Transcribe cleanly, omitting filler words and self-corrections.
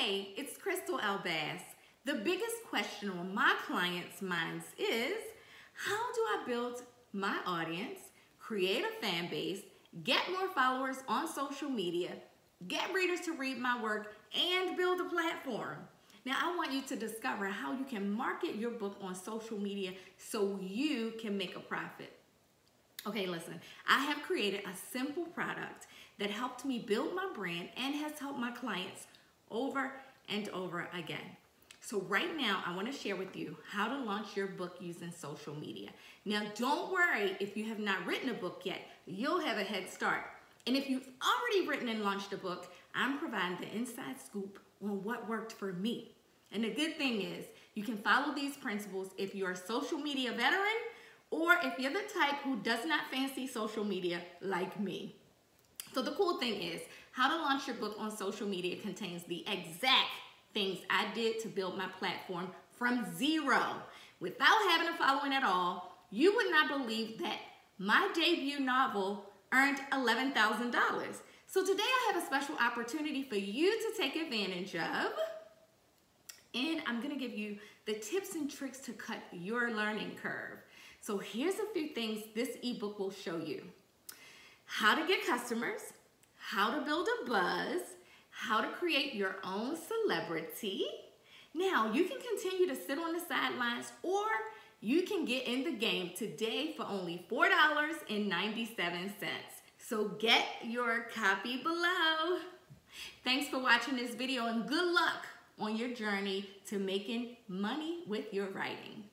Hey, it's Crystal Elbass. The biggest question on my clients' minds is, how do I build my audience, create a fan base, get more followers on social media, get readers to read my work, and build a platform? Now, I want you to discover how you can market your book on social media so you can make a profit. Okay, listen, I have created a simple product that helped me build my brand and has helped my clients over and over again. So right now, I want to share with you how to launch your book using social media. Now, don't worry if you have not written a book yet. You'll have a head start. And if you've already written and launched a book, I'm providing the inside scoop on what worked for me. And the good thing is, you can follow these principles if you're a social media veteran or if you're the type who does not fancy social media like me. So the cool thing is, how to launch your book on social media contains the exact things I did to build my platform from zero. Without having a following at all, you would not believe that my debut novel earned $11,000. So today I have a special opportunity for you to take advantage of, and I'm gonna give you the tips and tricks to cut your learning curve. So here's a few things this ebook will show you. How to get customers, how to build a buzz, how to create your own celebrity. Now, you can continue to sit on the sidelines or you can get in the game today for only $4.97. So get your copy below. Thanks for watching this video and good luck on your journey to making money with your writing.